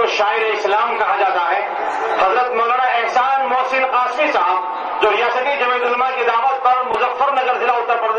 کو شاعر اسلام کہا جاتا ہے، حضرت مولانا احسان محسن قاسمی صاحب جو ریاستی جمعیت علماء کی دعوت پر مظفر نگر ضلع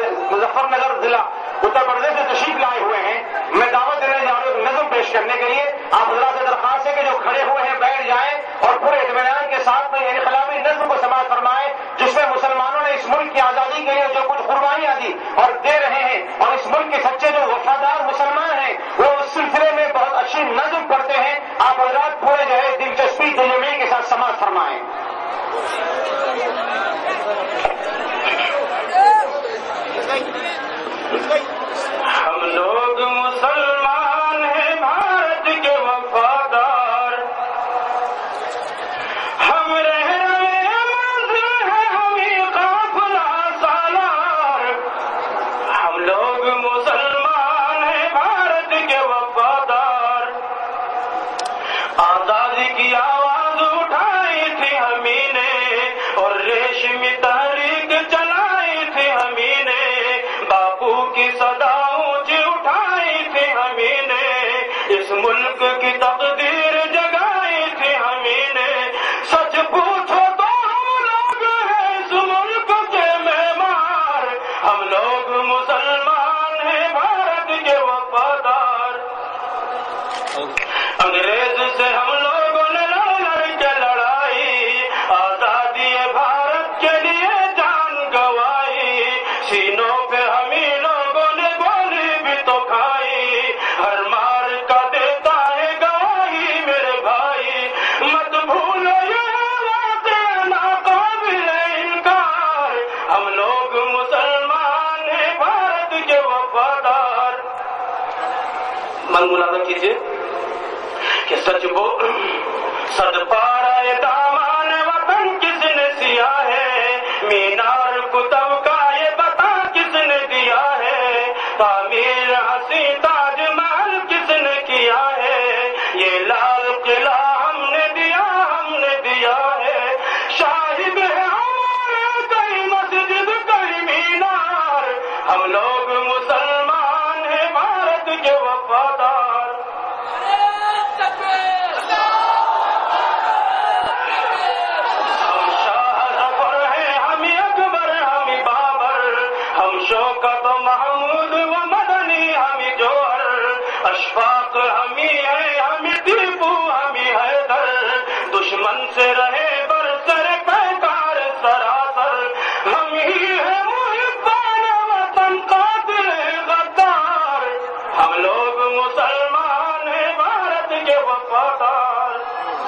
اتر پردیش سے تشریف لائے ہوئے ہیں، میں دعوت دینے جا رہا ہوں نظم پیش کرنے کے لیے۔ آپ حضرات سے درخواست ہے کہ جو کھڑے ہوئے ہیں بیٹھ جائیں اور پورے اطمینان کے ساتھ میں انقلابی نظم کو سماعت فرمائیں، جس میں مسلمانوں نے اس ملک کی آزادی کے لیے جو کچھ قربانیاں دی اور دے رہے ہیں، اور اس ملک کے سچے جو وفادار مسلمان ہیں وہ اس سلسلے میں بہت اچھی نظم پڑھتے ہیں۔ آپ حضرات پورے جو ہے دلچسپی دلجمعی کے ساتھ سماعت فرمائیں۔ ہم لوگ مسلمان ہیں بھارت کے وفادار، ہم رہنمائے منزل ہیں ہمیں قافلہ سالار۔ ہم لوگ مسلمان ہیں بھارت کے وفادار، آزادی کی آواز اٹھائی تھی ہمیں نے اور ریشمی تحریک چلائی تھی ہمیں نے، باپو کی صدا اونچی اٹھائی تھی ہمیں نے، اس ملک کی تقدیر جگائی تھی ہمیں نے۔ سچ پوچھو تو ہم لوگ ہیں اس ملک کے معمار، ہم لوگ مسلمان ہیں بھارت کے وفادار۔ انگریز سے ہم لوگوں نے لڑ کے لڑائی، آزادی بھارت کے لیے جان گوائی، سینوں پہ ہمیں لوگوں نے گولی بھی تو کھائی، ہر مار کا دیتا ہے گواہی میرے بھائی، مت بھولو یہ واقعہ ناقابل انکار، ہم لوگ مسلمان ہیں بھارت کے وفادار۔ من ملازم کیجیے کہ سچ صد پارہ دامان وطن کس نے سیا ہے، مینار کتب کا یہ بتا کس نے دیا ہے، تعمیر حسی تاج محل کس نے کیا ہے، یہ لال قلعہ ہم نے دیا ہے، شاہد ہے ہمارے کئی مسجد کئی مینار، ہم لوگ مسلمان ہیں بھارت کے وفادار۔ شوکت محمود و مدنی ہمیں جوہر، اشفاق ہمیں ہے ہمیں ٹیپو ہمیں حیدر، دشمن سے رہے برسر پیکار سراسر، ہم ہی ہے محبان وطن قاتل غدار، ہم لوگ مسلمان ہیں بھارت کے وفادار۔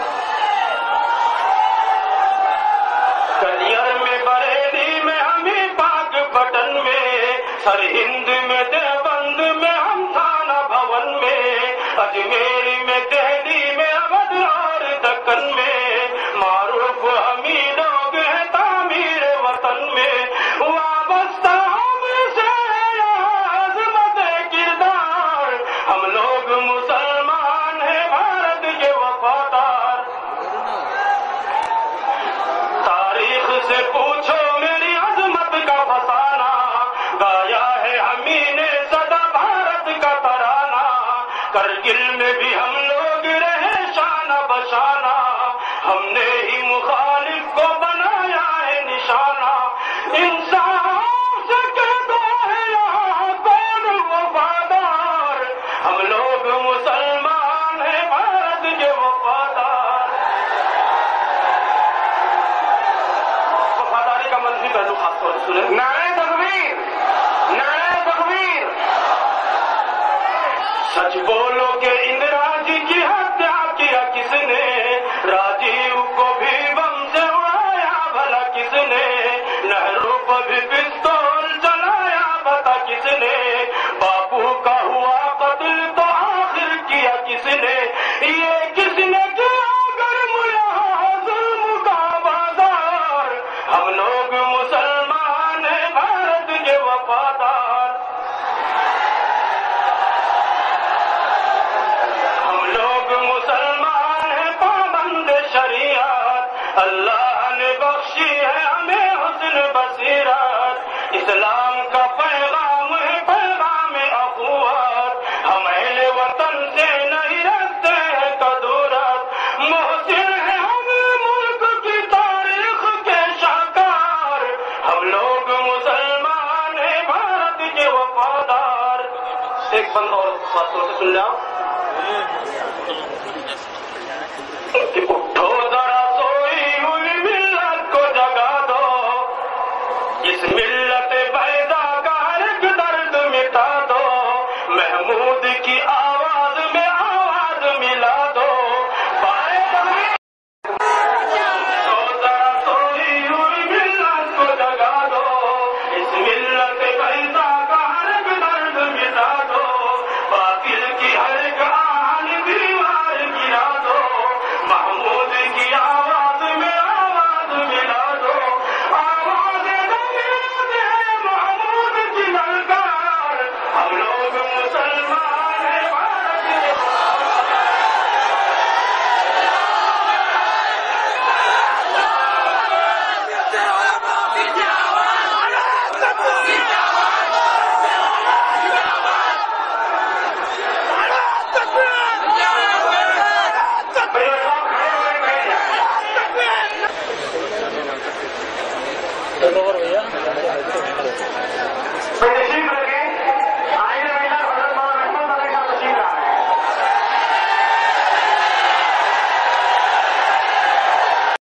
کلیئر میں بریلی میں ہمیں پاک پٹن میں، سر ہند میں دیوبند میں ہم تھانہ بھون میں، اجمیر میں دہلی میں اودھ اور دکن میں، معروف ہمیں لوگ ہیں تعمیر وطن میں، وابستہ ہم سے عظمت کردار، ہم لوگ مسلمان ہیں بھارت کے وفادار۔ تاریخ سے پوچھو میری عظمت کا فسانہ، گایا ہے ہمیں نے صدا بھارت کا ترانہ، کرگل میں بھی ہم لوگ رہے شانہ بشانہ، ہم نے ہی مخالف کو بنایا ہے نشانہ، انصاف سے کہتا ہے یہاں کون وفادار، ہم لوگ مسلمان ہیں بھارت کے وفادار۔ وفاداری کا منفی پہلو خاص طور سے سنیں۔ نعرہ تکبیر، نعرہ تکبیر۔ سچ بولو کہ اندرا جی کی ہتیا کیا کس نے، راجیو کو بھی بم سے اڑایا بھلا کس نے، نہرو کو بھی پستول چلایا بتا کس نے، باپو کا ہوا قتل تو آخر کیا کس نے، یہ کس نے کیا گرم یہاں ظلم کا بازار، ہم لوگ مسلمان ہیں بھارت کے وفادار۔ مسلمان ہے پابند شریعت، اللہ نے بخشی ہے ہمیں حسن بصیرت، اسلام کا پیغام ہے ایک بند اور بات سے سن جاؤ کہ